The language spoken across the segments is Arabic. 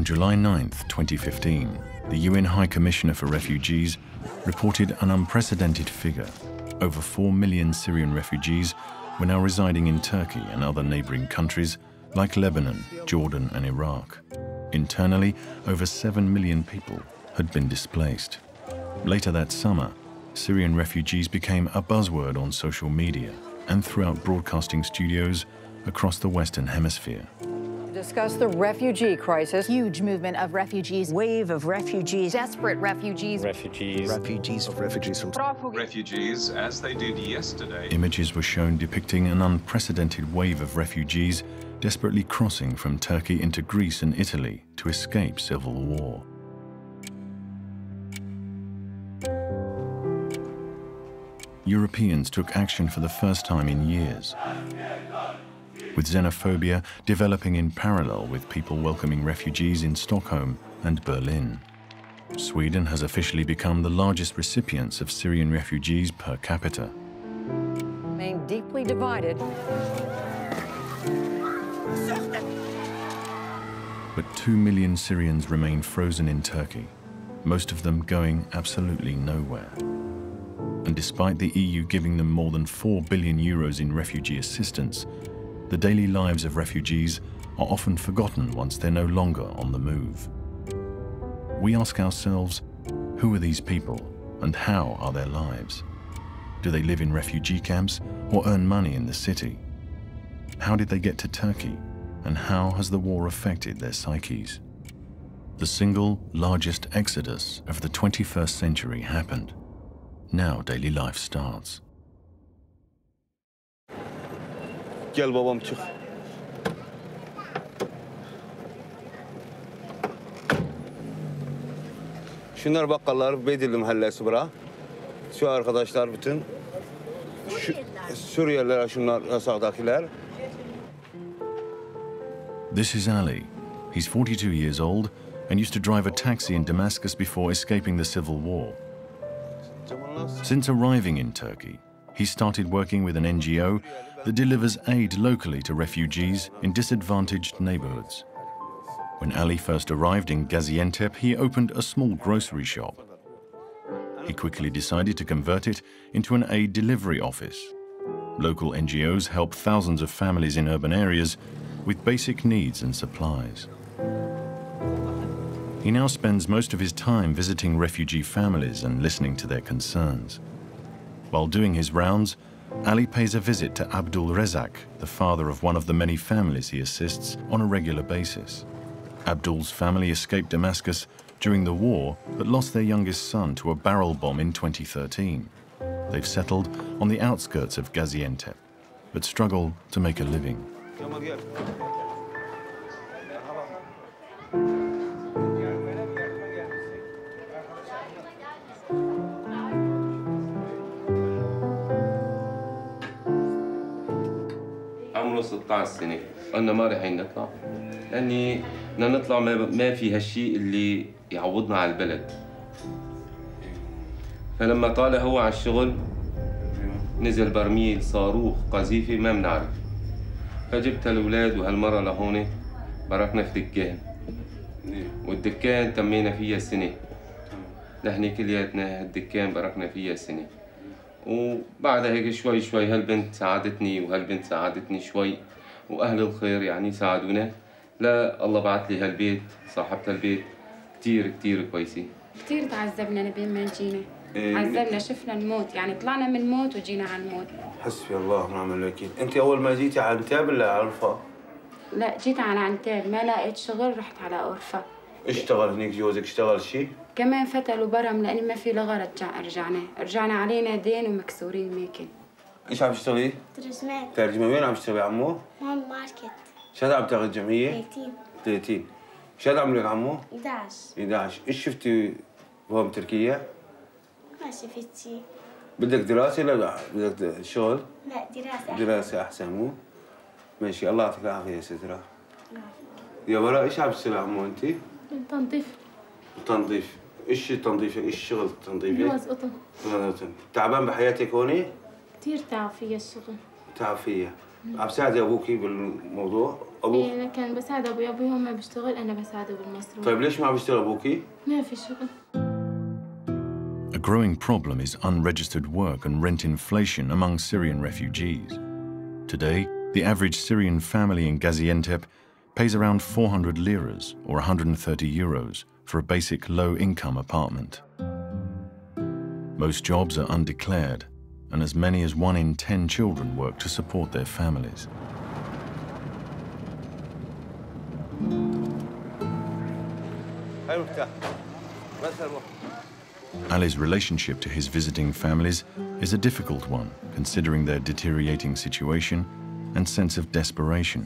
July 9th, 2015, the UN High Commissioner for Refugees reported an unprecedented figure. Over 4 million Syrian refugees were now residing in Turkey and other neighboring countries like Lebanon, Jordan and Iraq. Internally, over 7 million people had been displaced. Later that summer, Syrian refugees became a buzzword on social media and throughout broadcasting studios across the Western Hemisphere. Discuss the refugee crisis. Huge movement of refugees. Wave of refugees. Desperate refugees. Refugees as they did yesterday. Images were shown depicting an unprecedented wave of refugees desperately crossing from Turkey into Greece and Italy to escape civil war. Europeans took action for the first time in years, with xenophobia developing in parallel with people welcoming refugees in Stockholm and Berlin. Sweden has officially become the largest recipients of Syrian refugees per capita. Remain deeply divided. But 2 million Syrians remain frozen in Turkey, most of them going absolutely nowhere. And despite the EU giving them more than 4 billion euros in refugee assistance, the daily lives of refugees are often forgotten once they're no longer on the move. We ask ourselves, who are these people and how are their lives? Do they live in refugee camps or earn money in the city? How did they get to Turkey and how has the war affected their psyches? The single largest exodus of the 21st century happened. Now daily life starts. Gel babam çık. Şunlar bakkallar Bedirli mahallesi bura. Şu arkadaşlar bütün Suriyeliler şunlar yasakdakiler. This is Ali. He's 42 years old and used to drive a taxi in Damascus before escaping the civil war. Since arriving in Turkey, he started working with an NGO that delivers aid locally to refugees in disadvantaged neighborhoods. When Ali first arrived in Gaziantep, he opened a small grocery shop. He quickly decided to convert it into an aid delivery office. Local NGOs help thousands of families in urban areas with basic needs and supplies. He now spends most of his time visiting refugee families and listening to their concerns. While doing his rounds, Ali pays a visit to Abdul Rezak, the father of one of the many families he assists on a regular basis. Abdul's family escaped Damascus during the war but lost their youngest son to a barrel bomb in 2013. They've settled on the outskirts of Gaziantep, but struggle to make a living. عمره 16 سنة، قلنا ما رايحين نطلع لأني بدنا نطلع ما في هالشيء اللي يعوضنا على البلد. فلما طالع هو على الشغل نزل برميل صاروخ قذيفة ما بنعرف. فجبت الأولاد وهالمرة لهون بركنا في دكان. والدكان تمينا فيها سنة. نحن كلياتنا الدكان بركنا فيها سنة. وبعد هيك شوي شوي هالبنت ساعدتني وهالبنت ساعدتني شوي واهل الخير يعني ساعدونا. لا الله بعث لي هالبيت صاحبة البيت كثير كثير كويسة. كثير تعذبنا نبين ما جينا. عذبنا شفنا الموت يعني طلعنا من الموت وجينا على الموت. حسبي الله ونعم الوكيل. انت اول ما جيتي على عنتاب ولا على عرفة؟ لا جيت على عنتاب ما لقيت شغل رحت على عرفة. اشتغل هنيك جوزك اشتغل شيء؟ كمان فتل وبرم لاني ما في لغة رجعنا علينا دين ومكسورين ماكن. ايش عم تشتغلي؟ ترجمة وين عم تشتغلي عمو؟ مول ماركت. شو عم تاخذ جمعية؟ 30. شو عمرك عمو؟ 11. ايش شفتي هون بتركيا؟ ما شفت شيء. بدك دراسة ولا بدك شغل؟ لا دراسة. دراسة أحسن مو؟ ماشي الله يعطيك العافية يا سترة. يا براء ايش عم تشتغلي عمو انت؟ تنظيف. تنظيف. ايش تنظيفك؟ ايش شغل تنظيفك؟ جواز قطن. تعبان بحياتك هون؟ كثير تعب فيا الشغل. تعب فيها. عم تساعدي ابوكي بالموضوع؟ ابوك؟ ايه انا كان بساعد ابوي هو ما بيشتغل انا بساعده بالمصروف. طيب ليش ما عم يشتغل ابوكي؟ ما في شغل. A growing problem is unregistered work and rent inflation among Syrian refugees. Today, the average Syrian family in Gaziantep pays around 400 liras or 130 euros for a basic low-income apartment. Most jobs are undeclared, and as many as 1 in 10 children work to support their families. Ali's relationship to his visiting families is a difficult one, considering their deteriorating situation and sense of desperation.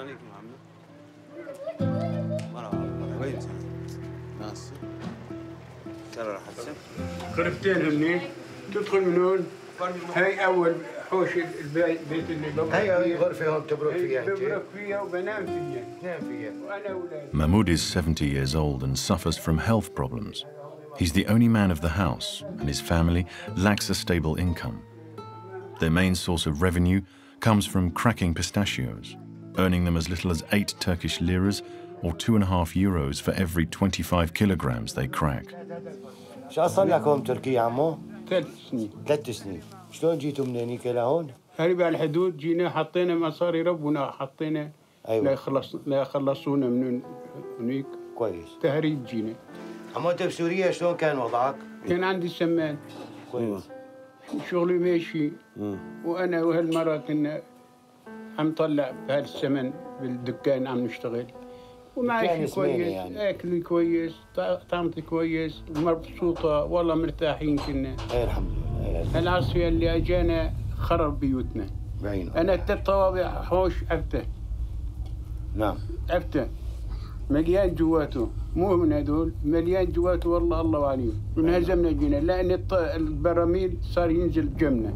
غرفتين هني تدخل من هون. هاي أول حوش البيت اللي ببرك. هاي غرفة هون تبرك فيها. ببرك فيها وبنام فيها. نام فيها. وأنا أولادي. Mahmoud is 70 years old and suffers from health problems. He's the only man of the house, and his family lacks a stable income. Their main source of revenue comes from cracking pistachios, earning them as little as 8 Turkish liras or 2.5 euros for every 25 kilograms they crack. شو صار لكم تركيا عمو؟ 3 سنين. 3 سنين. شلون جيتوا من هنيك لهون؟ هرب على الحدود جينا حطينا مصاري ربنا حطينا. أيوة. لا يخلصونا من هنيك. كويس. تهريب جينا. عمو انت بسوريا شلون كان وضعك؟ كان عندي سمان. كويس. شغلي ماشي. وانا وهالمرة كنا عم طلع بهالسمن بالدكان عم نشتغل. ومعيشي كويس، يعني. اكلي كويس، طعمتي كويس، مبسوطة، والله مرتاحين كنا. اي الحمد لله. العصفية اللي اجانا خرب بيوتنا. بعينه. انا 3 طوابع حوش عفته. نعم. عفته. مليان جواته، مو من هذول، مليان جواته والله الله عليهم. انهزمنا جينا لان البراميل صار ينزل جمنا.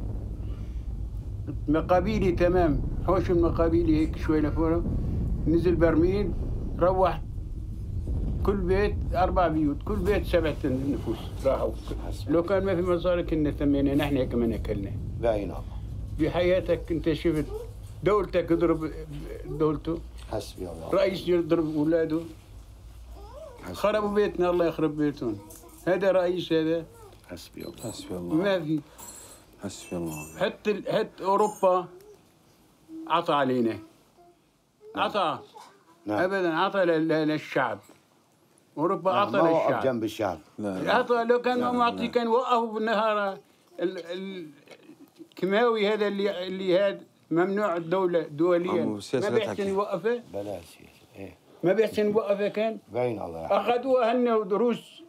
مقابيلي تمام، حوش المقابيلي هيك شوي لفوق، نزل برميل، روح كل بيت 4 بيوت، كل بيت 7 نفوس راحوا. لو كان ما في مصاري كنا ثمينا نحن كمان اكلنا. بعين الله. بحياتك انت شفت دولتك يضرب دولته. حسبي الله. رئيس يضرب اولاده. خربوا بيتنا الله يخرب بيتهم. هذا رئيس هذا. حسبي الله. حسبي الله. ما في. حسبي الله. حتى اوروبا عطى علينا. عطى. نعم. ابدا عطى للشعب. اوروبا عطى للشعب. للشعب. ما جنب الشعب. عطى لو كان ما معطي كان وقفوا بالنهار الكيماوي هذا اللي هذا ممنوع الدولة دوليا. ما بيحسن يوقفه. بلا سياسة. ايه. ما بيحسن يوقفه كان. بعين الله. اخذوها هن دروس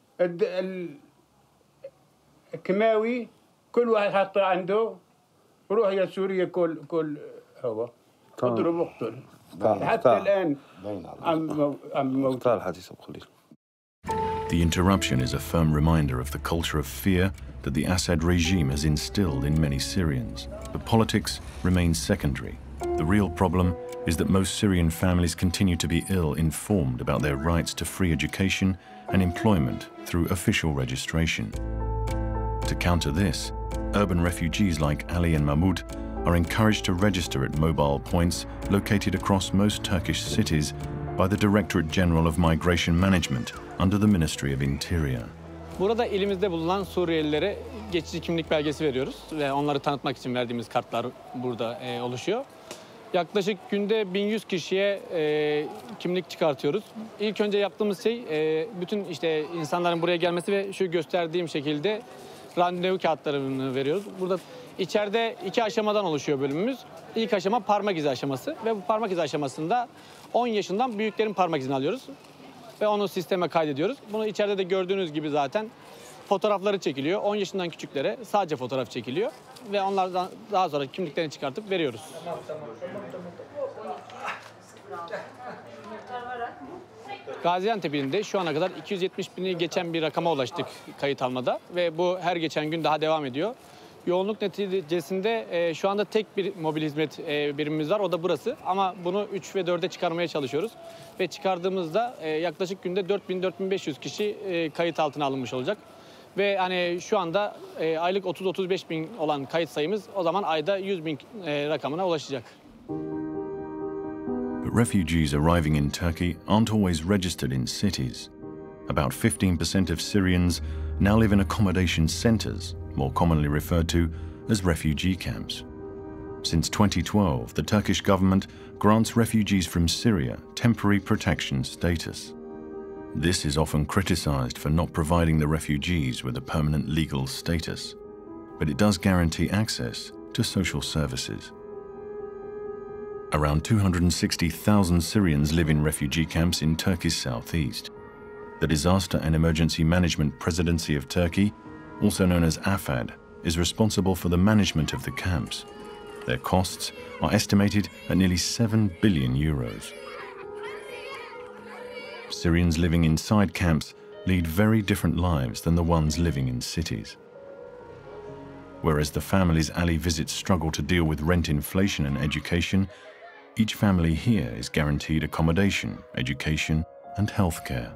الكيماوي كل واحد حطه عنده روح يا سوريا كل هو اضرب واقتل. حتى الآن The interruption is a firm reminder of the culture of fear that the Assad regime has instilled in many Syrians. But politics remains secondary. The real problem is that most Syrian families continue to be ill-informed about their rights to free education and employment through official registration. To counter this, urban refugees like Ali and Mahmoud are encouraged to register at mobile points located across most Turkish cities by the Directorate General of Migration Management under the Ministry of Interior. Burada elimizde bulunan Suriyelilere geçici kimlik belgesi veriyoruz ve onları tanıtmak için verdiğimiz kartlar burada oluşuyor. Yaklaşık günde 1100 kişiye kimlik çıkartıyoruz. İlk önce yaptığımız şey bütün işte insanların buraya gelmesi ve şu gösterdiğim şekilde randevu kağıtlarını veriyoruz. Burada içeride 2 aşamadan oluşuyor bölümümüz. İlk aşama parmak izi aşaması ve bu parmak izi aşamasında 10 yaşından büyüklerin parmak izini alıyoruz ve onu sisteme kaydediyoruz. Bunu içeride de gördüğünüz gibi zaten fotoğrafları çekiliyor. 10 yaşından küçüklere sadece fotoğraf çekiliyor ve onlardan daha sonra kimliklerini çıkartıp veriyoruz. Gaziantep ilinde şu ana kadar 270 bini geçen bir rakama ulaştık kayıt almada ve bu her geçen gün daha devam ediyor. Yoğunluk neticesinde şu anda tek bir mobil hizmet birimimiz var, o da burası. Ama bunu 3 ve 4'e çıkarmaya çalışıyoruz. Ve çıkardığımızda yaklaşık günde 4000-4500 kişi kayıt altına alınmış olacak. Ve hani şu anda aylık 30-35 bin olan kayıt sayımız o zaman ayda 100 bin rakamına ulaşacak. But refugees arriving in Turkey aren't always registered in cities. About 15% of Syrians now live in accommodation centers, more commonly referred to as refugee camps. Since 2012, the Turkish government grants refugees from Syria temporary protection status. This is often criticized for not providing the refugees with a permanent legal status, but it does guarantee access to social services. Around 260,000 Syrians live in refugee camps in Turkey's southeast. The Disaster and Emergency Management Presidency of Turkey, also known as AFAD, is responsible for the management of the camps. Their costs are estimated at nearly 7 billion euros. Syrians living inside camps lead very different lives than the ones living in cities. Whereas the families Ali visits struggle to deal with rent inflation and education, each family here is guaranteed accommodation, education, and healthcare.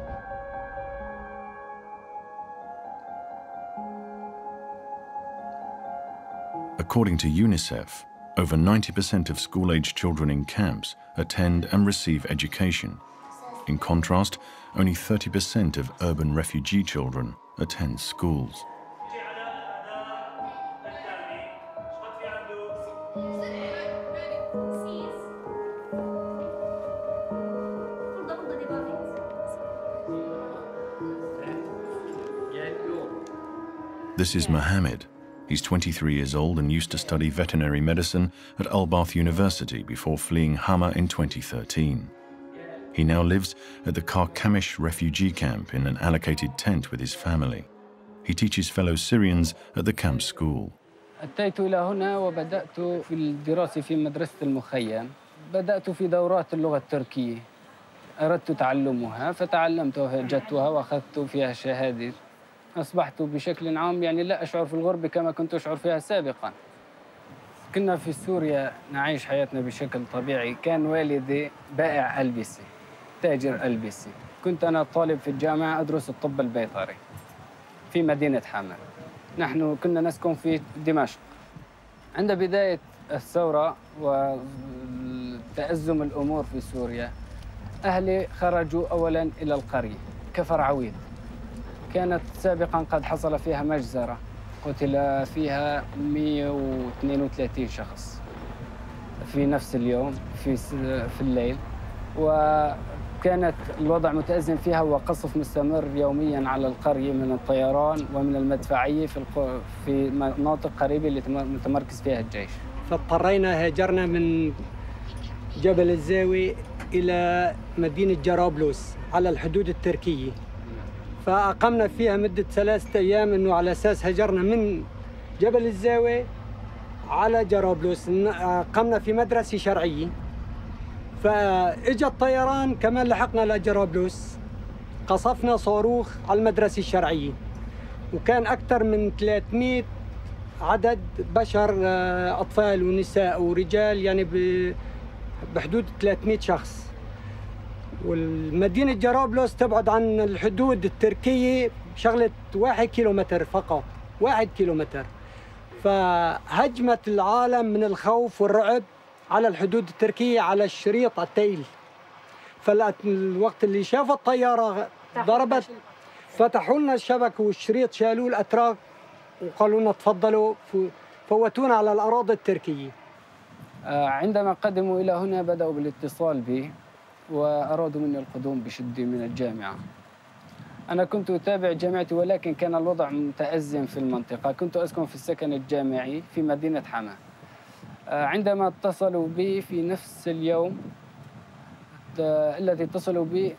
According to UNICEF, over 90% of school-aged children in camps attend and receive education. In contrast, only 30% of urban refugee children attend schools. This is Mohammed. He's 23 years old and used to study veterinary medicine at Al-Bath University before fleeing Hama in 2013. He now lives at the Karkamish refugee camp in an allocated tent with his family. He teaches fellow Syrians at the camp school. أتيت إلى هنا وبدأت في الدراسة في مدرسة المخيم. بدأت في دورات اللغة التركية. أردت تعلمها فتعلمتها وجدتها وأخذت فيها شهادة. أصبحت بشكل عام يعني لا أشعر في الغربة كما كنت أشعر فيها سابقاً. كنا في سوريا نعيش حياتنا بشكل طبيعي. كان والدي بائع ألبسة، تاجر ألبسة. كنت أنا طالب في الجامعة أدرس الطب البيطري في مدينة حما. نحن كنا نسكن في دمشق. عند بداية الثورة وتأزم الأمور في سوريا، أهلي خرجوا أولاً إلى القرية كفر عويد. كانت سابقاً قد حصل فيها مجزرة قتل فيها 132 شخص في نفس اليوم في الليل، وكانت الوضع متأزم فيها وقصف مستمر يومياً على القرية من الطيران ومن المدفعية في مناطق قريبة اللي متمركز فيها الجيش. فاضطرينا هاجرنا من جبل الزاوي إلى مدينة جرابلس على الحدود التركية، فأقمنا فيها مدة 3 أيام، إنه على أساس هجرنا من جبل الزاوية على جرابلس. أقمنا في مدرسة شرعية، فإجا الطيران كمان لحقنا لجرابلس، قصفنا صاروخ على المدرسة الشرعية، وكان أكثر من 300 عدد بشر، أطفال ونساء ورجال، يعني بحدود 300 شخص. والمدينة جرابلس تبعد عن الحدود التركية شغلة 1 كيلومتر فقط، 1 كيلومتر. فهجمت العالم من الخوف والرعب على الحدود التركية على الشريط التيل. فالوقت اللي شافوا الطيارة ضربت فتحوا لنا الشبك والشريط، شالوه الأتراك وقالوا لنا تفضلوا، فوتونا على الأراضي التركية. عندما قدموا إلى هنا بدأوا بالاتصال بي وأرادوا مني القدوم بشدة من الجامعة. أنا كنت أتابع جامعتي، ولكن كان الوضع متأزم في المنطقة. كنت أسكن في السكن الجامعي في مدينة حما. عندما اتصلوا بي في نفس اليوم الذي اتصلوا بي،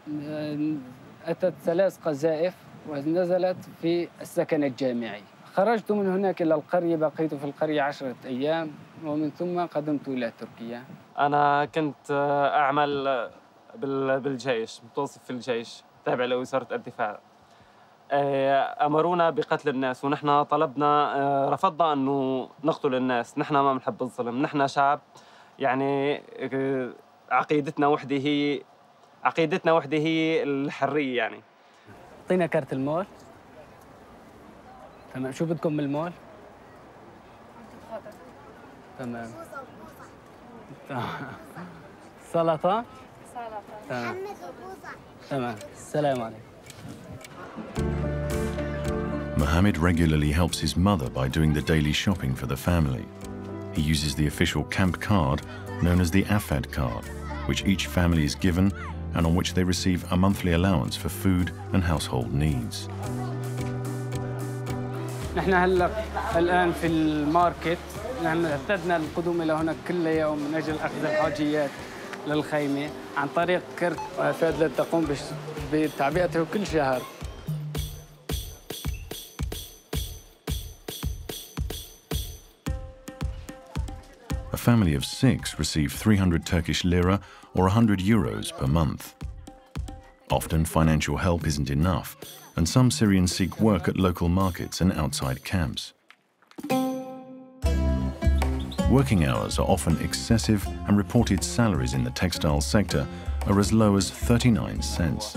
أتت 3 قذائف ونزلت في السكن الجامعي. خرجت من هناك إلى القرية، بقيت في القرية 10 أيام، ومن ثم قدمت إلى تركيا. أنا كنت أعمل بالجيش، متوظف في الجيش تابع لوزارة الدفاع. أمرونا بقتل الناس، ونحن طلبنا، رفضنا أنه نقتل الناس. نحن ما بنحب الظلم، نحن شعب يعني عقيدتنا وحدة هي الحرية. يعني أعطينا كارت المول. تمام، شو بدكم من المول؟ تمام. سلطة؟ تمام. تمام. السلام عليكم. Mohammed regularly helps his mother by doing the daily shopping for the family. He uses the official camp card known as the Afad card, which each family is given and on which they receive a monthly allowance for food and household needs. نحن الآن في الماركت. نحن اعتدنا القدوم إلى هنا كل يوم من أجل أخذ الحاجيات للخيمة عن طريق كرت أفاد التي تقوم بتعبئته كل شهر. A family of 6 receive 300 Turkish lira or 100 euros per month. Often financial help isn't enough, and some Syrians seek work at local markets and outside camps. Working hours are often excessive, and reported salaries in the textile sector are as low as 39 cents.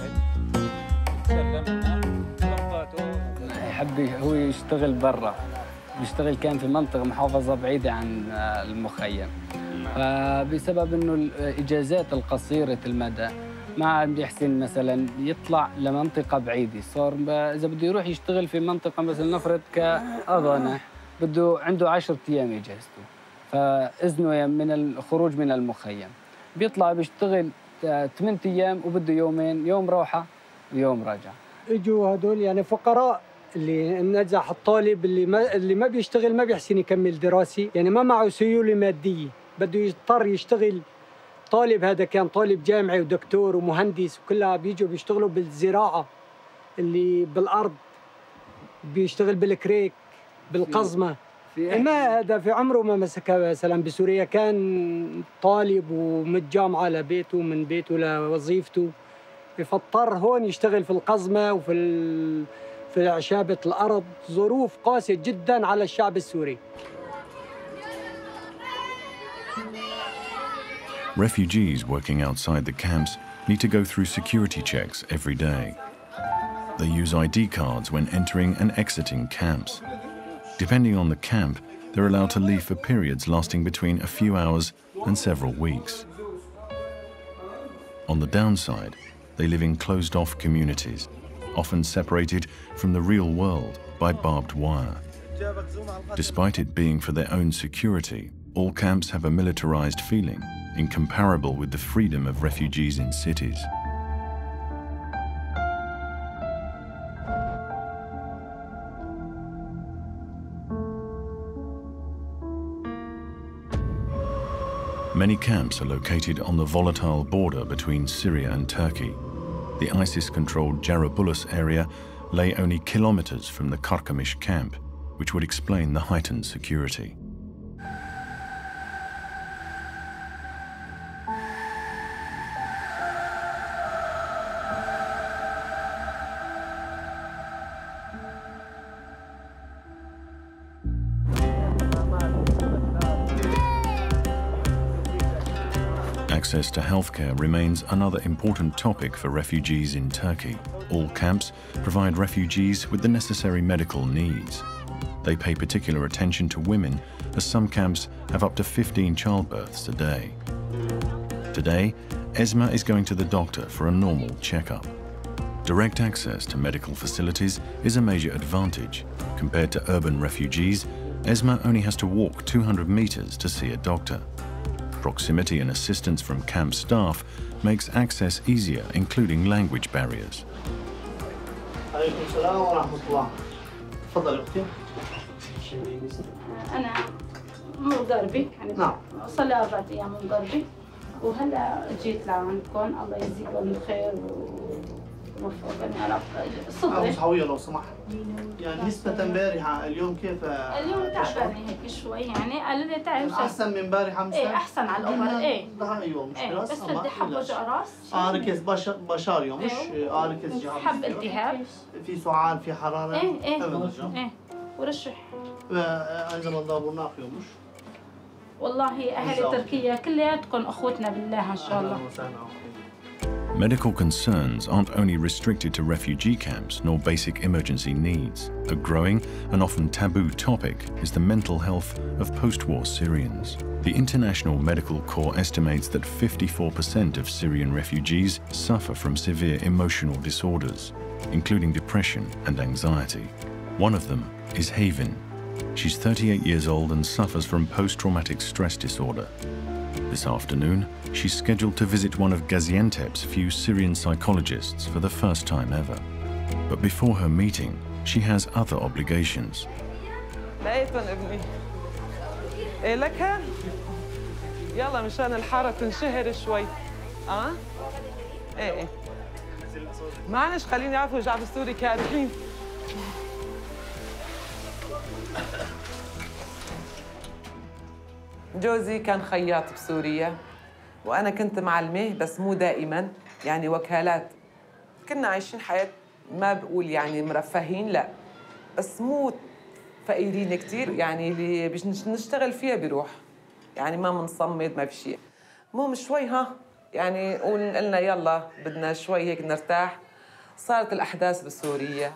يحب هو يشتغل برا، بيشتغل كان في منطقة محافظة بعيدة عن المخيم. بسبب إنه الإجازات القصيرة المدى ما عم بيحسن مثلا يطلع لمنطقة بعيدة، صار إذا بده يروح يشتغل في منطقة مثلا نفرض كأضنة بده عنده 10 أيام إجازته، فإذنه من الخروج من المخيم بيطلع بيشتغل 8 أيام وبده يومين، يوم راحة ويوم راجع. اجوا هدول يعني فقراء اللي نجح الطالب اللي ما بيشتغل ما بيحسن يكمل دراسي، يعني ما معه سيولة مادية، بده يضطر يشتغل. طالب هذا كان طالب جامعي ودكتور ومهندس وكلها بيجوا بيشتغلوا بالزراعة اللي بالأرض، بيشتغل بالكريك بالقزمة. ما هذا في عمره ما مسكها مثلا بسوريا، كان طالب ومن الجامعة لبيته من بيته لوظيفته، فاضطر هون يشتغل في القزمة في عشابة الأرض. ظروف قاسية جدا على الشعب السوري. Refugees working outside the camps need to go through security checks every day. They use ID cards when entering and exiting camps. Depending on the camp, they're allowed to leave for periods lasting between a few hours and several weeks. On the downside, they live in closed-off communities, often separated from the real world by barbed wire. Despite it being for their own security, all camps have a militarized feeling, incomparable with the freedom of refugees in cities. Many camps are located on the volatile border between Syria and Turkey. The ISIS-controlled Jarabulus area lay only kilometers from the Karkamish camp, which would explain the heightened security. Access to healthcare remains another important topic for refugees in Turkey. All camps provide refugees with the necessary medical needs. They pay particular attention to women, as some camps have up to 15 childbirths a day. Today, Esma is going to the doctor for a normal checkup. Direct access to medical facilities is a major advantage. Compared to urban refugees, Esma only has to walk 200 meters to see a doctor. Proximity and assistance from camp staff makes access easier, including language barriers. أنا مغربي، يعني صار لي 4 أيام مغربي، وهلا جيت لعندكم. الله يجزيكم الخير ووفقني يا رب. صدري صحوية لو سمحت، يعني نسبة امبارح اليوم كيف؟ اليوم تعبني هيك شوي، يعني قالوا لي تعي أحسن من امبارح مثلا؟ إيه أحسن على الأول. إيه أيوه مش بس بدي حب وجع راس. ركز بشار يوم مش ركز جهاز. حب التهاب. في سعال في حرارة. إيه ورشح. أيضا الضابورناق يوم مش. والله أهل تركيا كلياتكم أخوتنا بالله إن شاء الله. Medical concerns aren't only restricted to refugee camps nor basic emergency needs. A growing and often taboo topic is the mental health of post-war Syrians. The International Medical Corps estimates that 54% of Syrian refugees suffer from severe emotional disorders, including depression and anxiety. One of them is Havin. She's 38 years old and suffers from post-traumatic stress disorder. This afternoon, she's scheduled to visit one of Gaziantep's few Syrian psychologists for the first time ever. But before her meeting, she has other obligations. لقيتن ابني. إيه لك؟ يلا مشان الحارة تنشهر شوي. إيه. معلش خليني أعرف وجع بالسوري كارهين. جوزي كان خياط بسوريا وأنا كنت معلمة بس مو دائماً يعني وكالات. كنا عايشين حياة ما بقول يعني مرفهين لا بس مو فقيرين كتير يعني اللي نشتغل فيها بيروح يعني ما منصمد ما في شيء. المهم شوي يعني قلنا يلا بدنا شوي هيك نرتاح. صارت الأحداث بسوريا.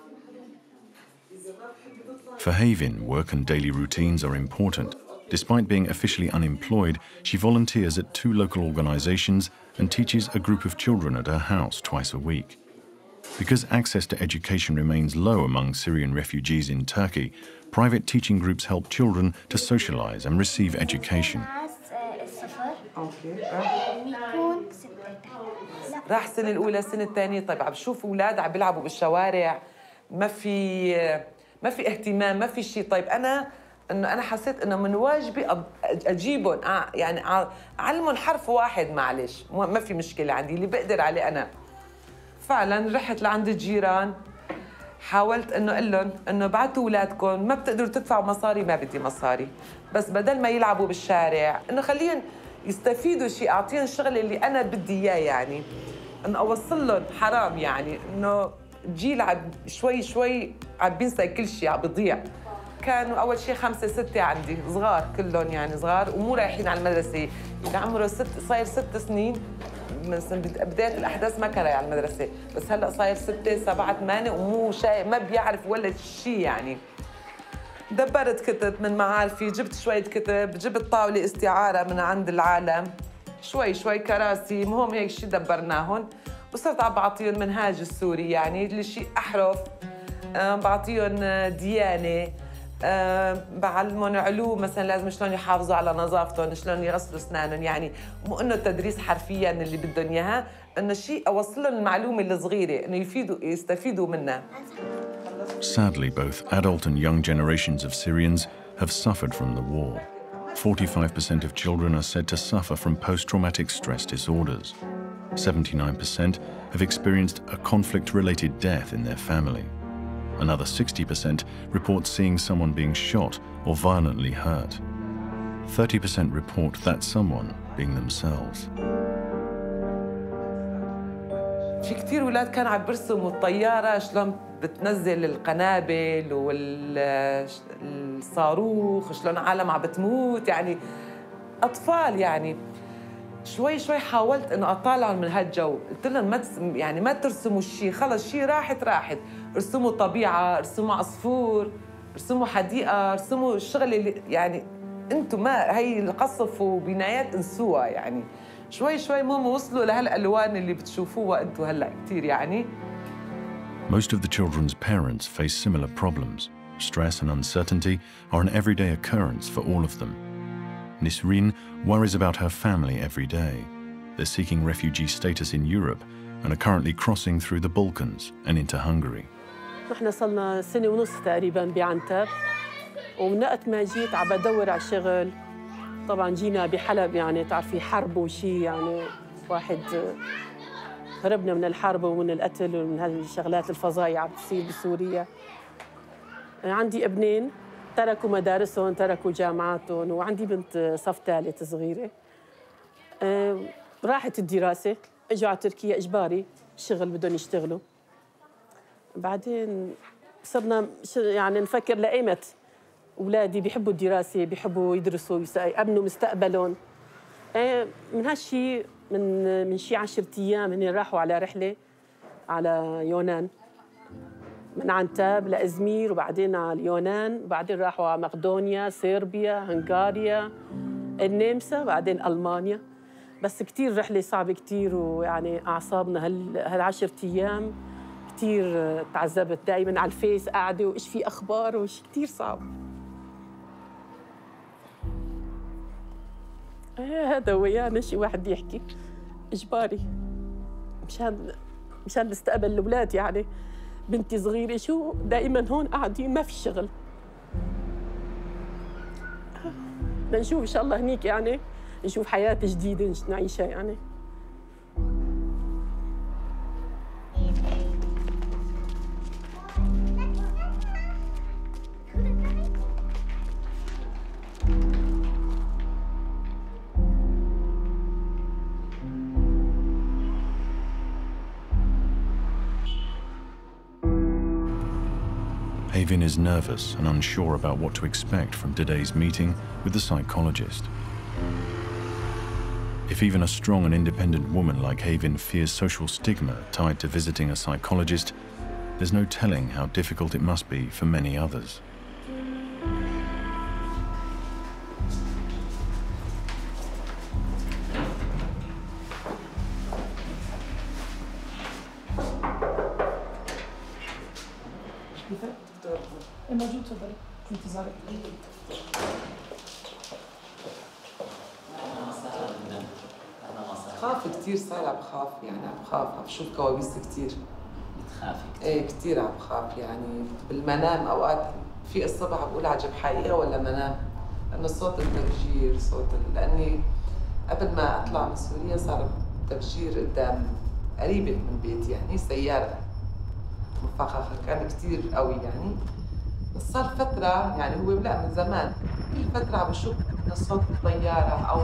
For Havin, work and daily routines are important. Despite being officially unemployed, she volunteers at 2 local organizations and teaches a group of children at her house twice a week. Because access to education remains low among Syrian refugees in Turkey, private teaching groups help children to socialize and receive education. راح السنة الأولى السنة الثانية طيب عم بشوف أولاد عم بيلعبوا بالشوارع ما في اهتمام ما في شيء. طيب أنا حسيت إنه من واجبي أجيبهم يعني أعلمهم حرف واحد معلش ما في مشكلة عندي اللي بقدر عليه أنا. فعلاً رحت لعند الجيران حاولت إنه أقول لهم إنه بعتوا أولادكم ما بتقدروا تدفعوا مصاري ما بدي مصاري بس بدل ما يلعبوا بالشارع إنه خليهم يستفيدوا شيء أعطيهم الشغل اللي أنا بدي إياه يعني إنه أوصل لهم حرام يعني إنه جيل شوي عم بينسى كل شيء عم بيضيع. كانوا أول شيء 5 6 عندي صغار كلهم يعني صغار ومو رايحين على المدرسة اللي عمره صاير 6 سنين من بداية الأحداث ما كان رايح على المدرسة بس هلأ صاير 6 7 8 ومو شيء ما بيعرف ولا شيء يعني. دبرت كتب من معارفي جبت شوية كتب جبت طاولة استعارة من عند العالم شوي كراسي مهم هيك شيء دبرناهم وصرت عم بعطيهم منهاج السوري يعني اللي شيء أحرف بعطيهم ديانة بعلمهم علوم مثلا لازم شلون يحافظوا على نظافتهم شلون يغسلوا اسنانهم يعني مو انه تدريس حرفيا اللي بدهم اياها انه شيء اوصل لهم المعلومه الصغيره انه يستفيدوا منها. Sadly, both adult and young generations of Syrians have suffered from the war. 45% of children are said to suffer from post-traumatic stress disorders. 79% have experienced a conflict-related death in their family. Another 60% report seeing someone being shot or violently hurt. 30% report that someone being themselves. في كثير أولاد كانوا عم برسموا الطيارة شلون بتنزل القنابل والصاروخ شلون عالم عم بتموت يعني أطفال يعني شوي حاولت إنه أطالعهم من هالجو قلت لهم ما ترسموا الشيء خلص شيء راحت ارسموا طبيعة ارسموا عصفور ارسموا حديقة ارسموا الشغل اللي يعني انتم ما هي القصف وبنايات انسوها يعني شوي مهم وصلوا لهالألوان اللي بتشوفوها انتم هلا كثير يعني. Most of the children's parents face similar problems. Stress and uncertainty are an everyday occurrence for all of them. Nisreen worries about her family every day. They're seeking refugee status in Europe and are currently crossing through the Balkans and into Hungary. نحن صلنا 1.5 سنة تقريباً بعنتب ومن وقت ما جيت عم بدور على شغل. طبعاً جينا بحلب يعني تعرفي حرب وشي يعني واحد هربنا من الحرب ومن القتل ومن هالشغلات الفظايع عم بتصير بسوريا. عندي ابنين تركوا مدارسهم تركوا جامعاتهم وعندي بنت صف 3 صغيرة. راحت الدراسة اجوا على تركيا اجباري شغل بدهم يشتغلوا. بعدين صرنا يعني نفكر لأيمت أولادي بيحبوا الدراسة بيحبوا يدرسوا يأمنوا مستقبلهم. من هالشي من شي 10 أيام هن راحوا على رحلة على يونان، من عنتاب لإزمير وبعدين على اليونان، وبعدين راحوا على مقدونيا، صربيا، هنغاريا، النمسا، بعدين ألمانيا. بس كتير رحلة صعبة كتير، ويعني أعصابنا هال10 أيام كتير تعذبت. دائما على الفيس قاعدة وإيش في أخبار وإيش كتير صعب. هذا هو يعني شي واحد يحكي إجباري مشان نستقبل الأولاد. يعني بنتي صغيرة شو دائما هون قاعدين ما في شغل. بدنا نشوف إن شاء الله هنيك يعني نشوف حياة جديدة نعيشها يعني. Haven is nervous and unsure about what to expect from today's meeting with the psychologist. If even a strong and independent woman like Haven fears social stigma tied to visiting a psychologist, there's no telling how difficult it must be for many others. موجود تفضلي في انتظارك. بخاف كثير، صار عم بخاف يعني، عم بخاف، عم بشوف كوابيس كثير. بتخافي كثير؟ ايه كثير عم بخاف يعني. بالمنام اوقات في الصبح بقول عجب حقيقه ولا منام، لانه صوت التفجير لاني قبل ما اطلع من سوريا صار تفجير قدام قريبه من بيتي يعني، سياره مفخخه كان كثير قوي يعني. بس صار فتره يعني، هو لا من زمان، كل فتره عم بشوف صوت الطياره او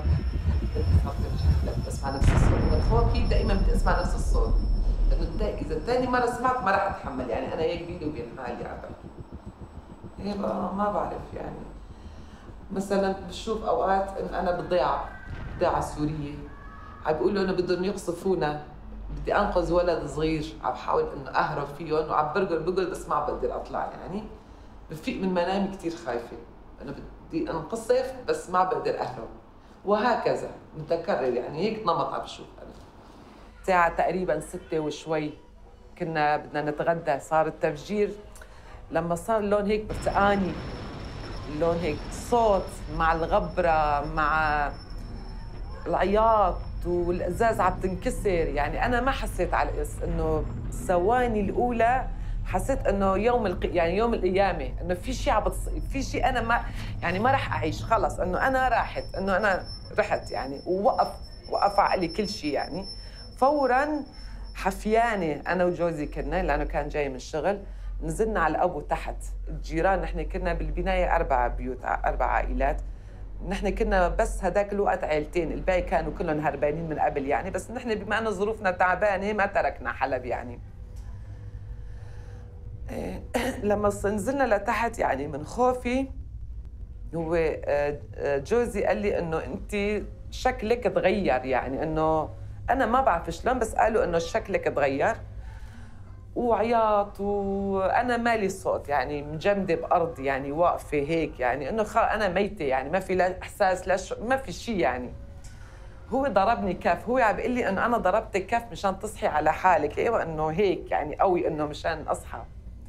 بسمع نفس الصوت. والخوف فيه دائما بدي اسمع نفس الصوت، لانه اذا ثاني مره سمعت ما راح اتحمل يعني. انا هيك بيني وبين حالي عبر هيك ما بعرف يعني. مثلا بشوف اوقات ان انا بضيعه سوريه عم بيقولوا انه بدهم يقصفونا، بدي انقذ ولد صغير عم بحاول انه اهرب فيهم وعم بقول بس ما بقدر اطلع يعني. بفيق من منامي كثير خايفه، انا بدي انقصف بس ما بقدر اهرب، وهكذا متكرر يعني. هيك نمط عم بشوف انا. الساعه تقريبا 6 وشوي كنا بدنا نتغدى، صار التفجير. لما صار اللون هيك برتقاني، اللون هيك صوت مع الغبره مع العياط والازاز عم تنكسر يعني. انا ما حسيت على انه الثواني الاولى حسيت انه يوم القيامه، انه في شيء في شيء انا ما راح اعيش خلص، انه انا راحت، انه انا رحت يعني. ووقف عقلي كل شيء يعني. فورا حفيانه انا وجوزي كنا، لانه كان جاي من الشغل، نزلنا على ابو تحت الجيران. نحن كنا بالبنايه 4 بيوت، 4 عائلات. نحن كنا بس هداك الوقت عائلتين، الباقي كانوا كلهم هربانين من قبل يعني. بس نحن بما انه ظروفنا تعبانه ما تركنا حلب يعني. لما نزلنا لتحت يعني من خوفي، هو جوزي قال لي انه انت شكلك تغير يعني. انه انا ما بعرف شلون، بس قالوا انه شكلك تغير. وعياط، وانا مالي صوت يعني، مجمده بارض يعني، واقفه هيك يعني، انه انا ميته يعني، ما في لا احساس ما في شيء يعني. هو ضربني كف، هو عم بيقول لي انه انا ضربتك كف مشان تصحي على حالك. ايوه انه هيك يعني قوي، انه مشان اصحى.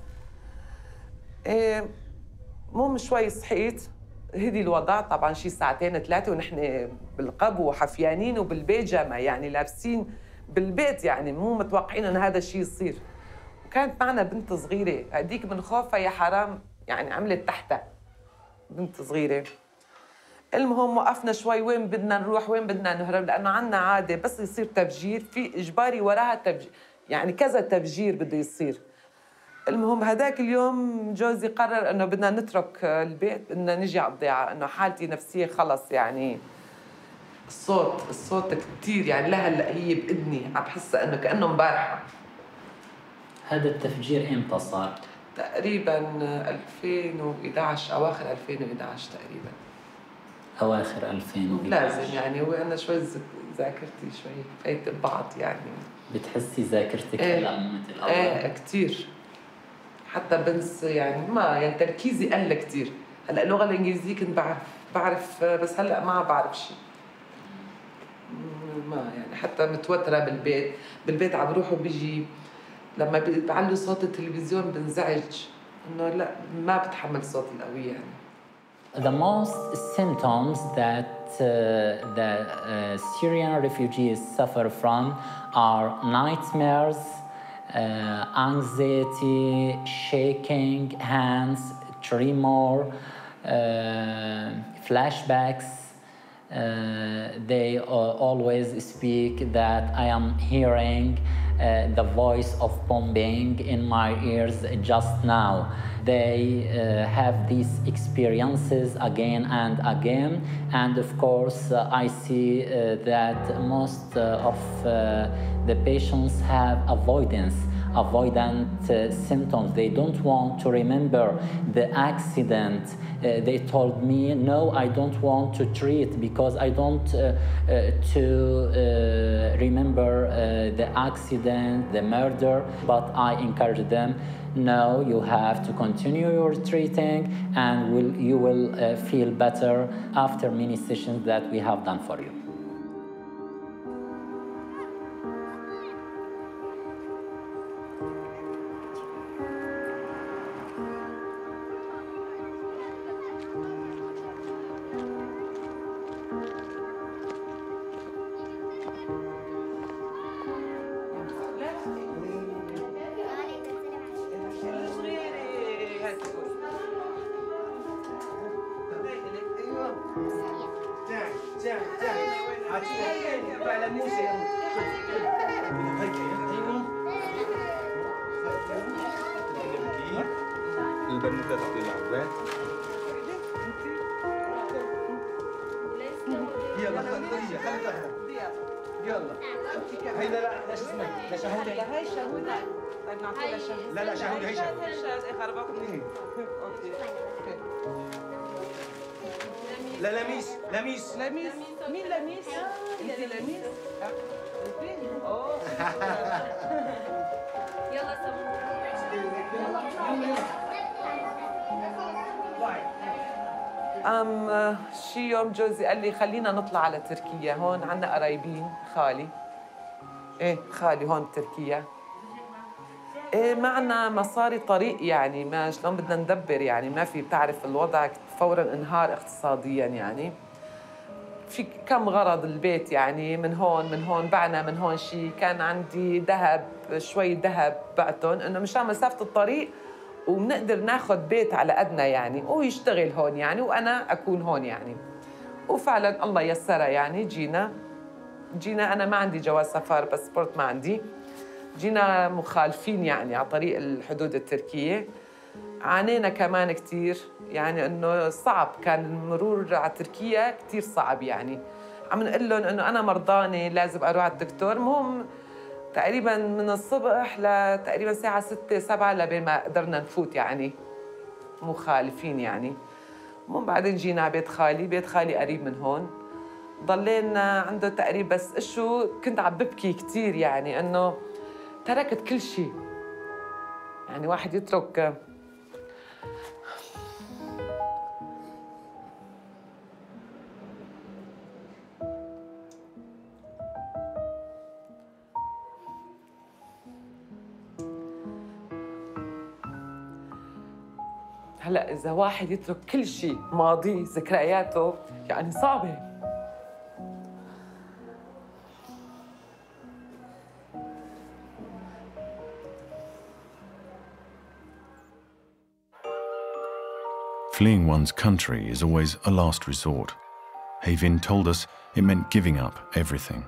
مو شوي صحيت، هدي الوضع طبعا شي 2 3 ونحن بالقبو وحفيانين وبالبيجامه يعني، لابسين بالبيت يعني، مو متوقعين ان هذا الشيء يصير. وكانت معنا بنت صغيره، هديك من خوفها يا حرام يعني عملت تحتها، بنت صغيره. المهم وقفنا شوي، وين بدنا نروح وين بدنا نهرب، لانه عندنا عاده بس يصير تفجير في اجباري وراها تفجير يعني، كذا تفجير بده يصير. المهم هداك اليوم جوزي قرر انه بدنا نترك البيت، بدنا نجي على الضيعه، انه حالتي نفسيه خلص يعني. الصوت كثير يعني، لهلا هي باذني عم بحسها انه كانه امبارحه. هذا التفجير امتى صار؟ تقريبا 2011، اواخر 2011 تقريبا. اواخر 2011 لازم يعني. هو انا شوي ذاكرتي شوي فايت ببعض يعني. بتحسي ذاكرتك هلا مو مثل اول؟ ايه كثير، حتى بنسى يعني ما يعني تركيزي قل كثير. هلا اللغه الانجليزيه كنت بعرف بس هلا ما بعرف شيء. ما يعني حتى متوتره بالبيت عم بروح وبيجي لما بعلوا صوت التلفزيون بنزعج انه لا ما بتحمل صوت القوي يعني. The most symptoms that the Syrian refugees suffer from are nightmares, anxiety, shaking hands, tremor, flashbacks. They always speak that I am hearing the voice of bombing in my ears just now. They have these experiences again and again, and of course I see that most of the patients have avoidant symptoms. They don't want to remember the accident. They told me, no, I don't want to treat because I don't to remember the accident, the murder, but I encourage them, no, you have to continue your treating and you will feel better after many sessions that we have done for you. البنوتة تعطي العباد. يلا خلي تاخذ. يلا. هيدا لا شو اسمها؟ لا شهودة. لا هي شهودة. طيب نعطيها شهودة. لا شهودة هي شهودة. هي شهودة خربطني. اوكي. لا لميس. مين لميس؟ انت لميس؟ اوه. يلا سوا. شي يوم جوزي قال لي خلينا نطلع على تركيا، هون عنا قرايبين خالي. خالي هون بتركيا. معنا مصاري طريق يعني ما شلون بدنا ندبر يعني ما في بتعرف الوضع فورا انهار اقتصاديا يعني. في كم غرض البيت يعني من هون بعنا من هون شيء. كان عندي ذهب شوي ذهب بعتهم انه مشان مسافة الطريق وبنقدر ناخذ بيت على قدنا يعني ويشتغل هون يعني وانا اكون هون يعني. وفعلا الله يسرها يعني جينا انا ما عندي جواز سفر باسبورت ما عندي. جينا مخالفين يعني على طريق الحدود التركية. عانينا كمان كثير يعني انه صعب كان المرور على تركيا كثير صعب يعني. عم نقول لهم انه انا مرضانة لازم اروح على الدكتور. المهم تقريبا من الصبح لتقريبا الساعة 6 7 لبين ما قدرنا نفوت يعني مخالفين يعني. المهم بعدين جينا على بيت خالي قريب من هون. ضلينا عنده تقريبا بس كنت عم ببكي كثير يعني انه تركت كل شيء. يعني واحد يترك هلا إذا واحد يترك كل شيء ماضيه ذكرياته يعني صعبة. Fleeing one's country is always a last resort. Havin told us it meant giving up everything.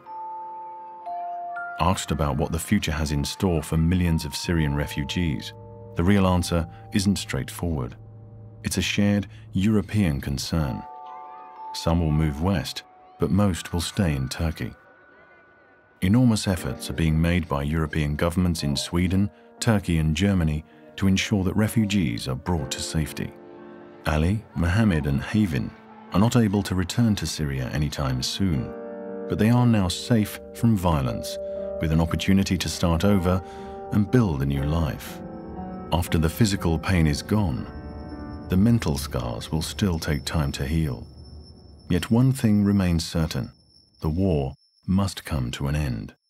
Asked about what the future has in store for millions of Syrian refugees, the real answer isn't straightforward. It's a shared European concern. Some will move west, but most will stay in Turkey. Enormous efforts are being made by European governments in Sweden, Turkey and Germany to ensure that refugees are brought to safety. Ali, Mohammed and Havin are not able to return to Syria anytime soon. but they are now safe from violence, with an opportunity to start over and build a new life. After the physical pain is gone, the mental scars will still take time to heal. Yet one thing remains certain: the war must come to an end.